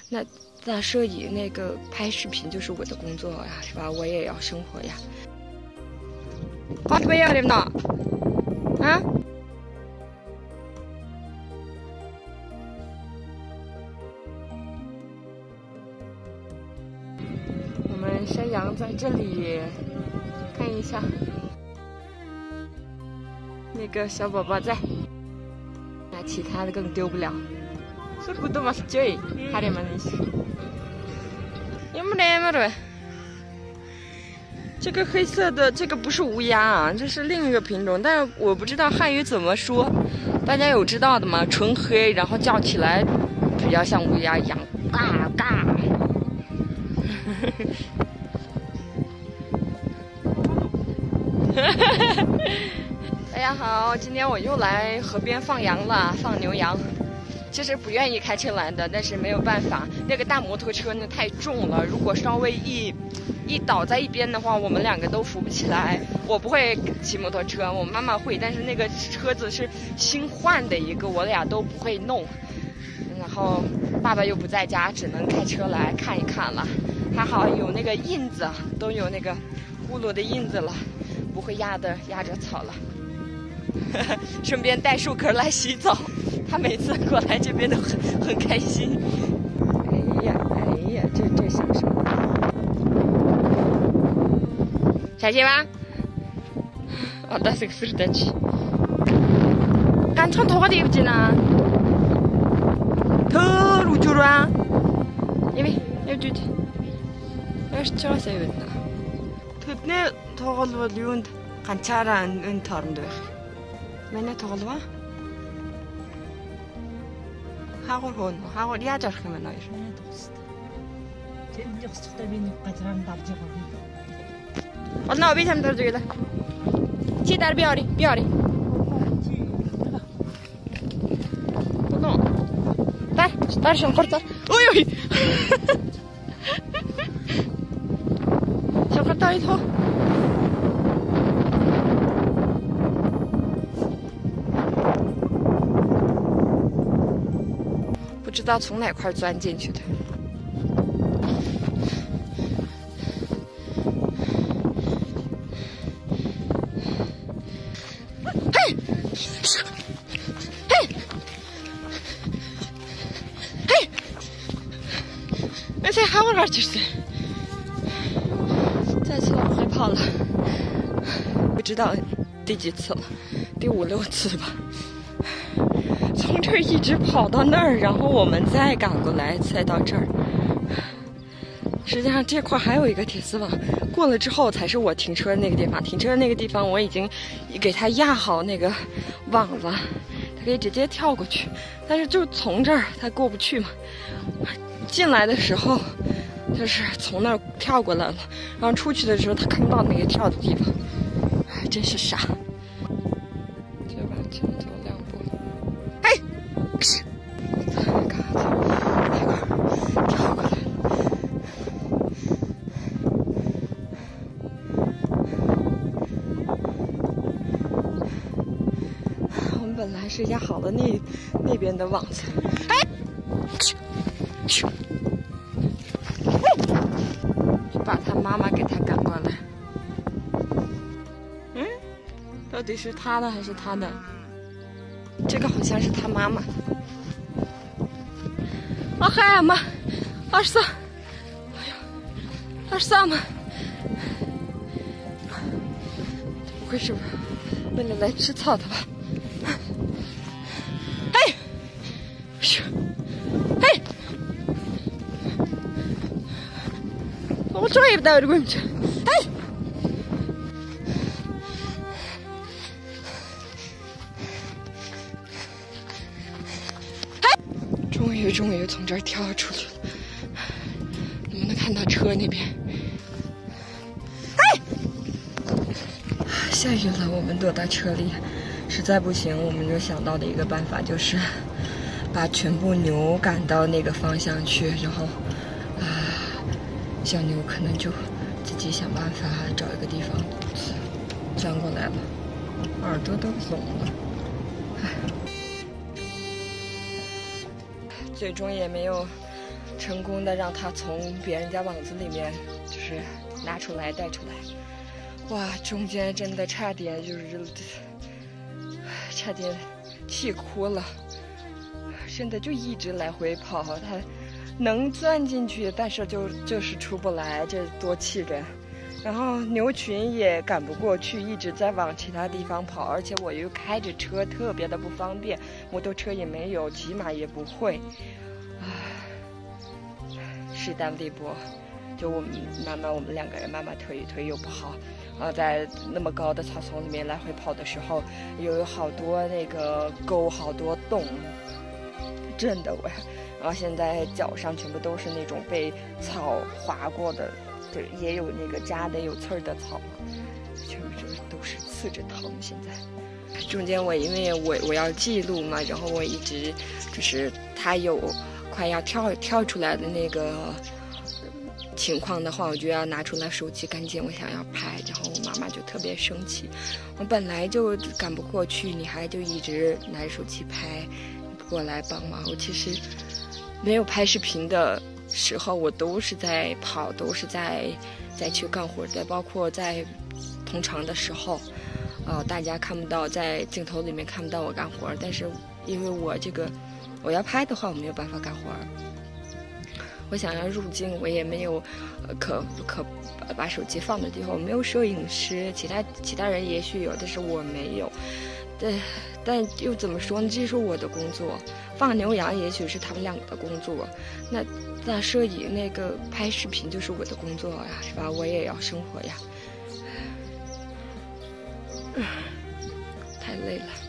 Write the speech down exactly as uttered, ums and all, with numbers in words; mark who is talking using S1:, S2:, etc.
S1: 那那摄影那个拍视频就是我的工作呀，是吧？我也要生活呀。Vad gör du nu? 啊？我们山羊在这里，看一下，那个小宝宝在，那其他的更丢不了。Så god och massa joy. Här är man is. Ja men det är det. 这个黑色的这个不是乌鸦啊，这是另一个品种，但是我不知道汉语怎么说，大家有知道的吗？纯黑，然后叫起来比较像乌鸦一样，嘎嘎。大家好，今天我又来河边放羊了，放牛羊。其实不愿意开车来的，但是没有办法，那个大摩托车呢太重了，如果稍微一一倒在一边的话，我们两个都扶不起来。我不会骑摩托车，我妈妈会，但是那个车子是新换的一个，我俩都不会弄。然后爸爸又不在家，只能开车来看一看了。还好有那个印子，都有那个呼噜的印子了，不会压的压着草了。顺便带树壳来洗澡，他每次过来这边都很很开心。哎呀哎呀，这这想什么？小心吧！哦，那是个死的去。干穿头发的不进啊？头入去了啊？因为要去的，要是车谁问的？头那头发了用的，看车上用头的。Mene tolva? Hagor hon, hagor yajar hemen oyr.
S2: Sen yoqsuqda meni qachran darja qildi.
S1: Olna obi ham darja. Chi dar biori, biori. No. Dar, dar shon qortar. Oy oy. Shon qortar it ho. 不知道从哪块钻进去的。嘿，嘿，嘿，那才还往哪去是？再次往回跑了，不知道第几次了，第五六次吧。从这儿一直跑到那儿，然后我们再赶过来，才到这儿。实际上这块还有一个铁丝网，过了之后才是我停车的那个地方。停车的那个地方我已经给它压好那个网了，它可以直接跳过去。但是就从这儿它过不去嘛。进来的时候就是从那儿跳过来了，然后出去的时候它看不到那个跳的地方，真是傻。就把前走两步。是，嘎子，那块跳过来了。我们本来是压好了那那边的网子，哎，去去，就把他妈妈给他赶过来。嗯，到底是他的还是他的？这个好像是他妈妈。啊嗨妈，二十三，哎呀，二十三嘛，不会是为了来吃草的吧？哎，咻，哎，我追不到这个去，哎。终于，终于从这儿跳出去了。能不能看到车那边？哎，下雨了，我们躲到车里。实在不行，我们就想到的一个办法就是，把全部牛赶到那个方向去，然后，啊，小牛可能就自己想办法找一个地方钻过来了，耳朵都聋了。唉。最终也没有成功的让他从别人家网子里面就是拿出来带出来。哇，中间真的差点就是差点气哭了，真的就一直来回跑，他能钻进去，但是就就是出不来，这多气人。然后牛群也赶不过去，一直在往其他地方跑，而且我又开着车，特别的不方便，摩托车也没有，骑马也不会，唉，势单力薄。就我们妈妈，我们两个人，妈妈腿腿又不好，啊，在那么高的草丛里面来回跑的时候，又有好多那个沟，好多洞，震的我，然后现在脚上全部都是那种被草划过的。对，也有那个扎的有刺儿的草，全部都是刺着疼。现在中间我因为我我要记录嘛，然后我一直就是他有快要跳跳出来的那个情况的话，我就要拿出来手机赶紧我想要拍，然后我妈妈就特别生气。我本来就赶不过去，你还就一直拿着手机拍，你不过来帮忙。我其实没有拍视频的时候，我都是在跑，都是在在去干活的，包括在通常的时候，呃，大家看不到，在镜头里面看不到我干活，但是因为我这个我要拍的话，我没有办法干活。我想要入镜，我也没有呃可可把手机放的地方，我没有摄影师，其他其他人也许有，但是我没有。但但又怎么说呢？这是我的工作，放牛羊也许是他们两个的工作，那那摄影那个拍视频就是我的工作呀，是吧？我也要生活呀，太累了。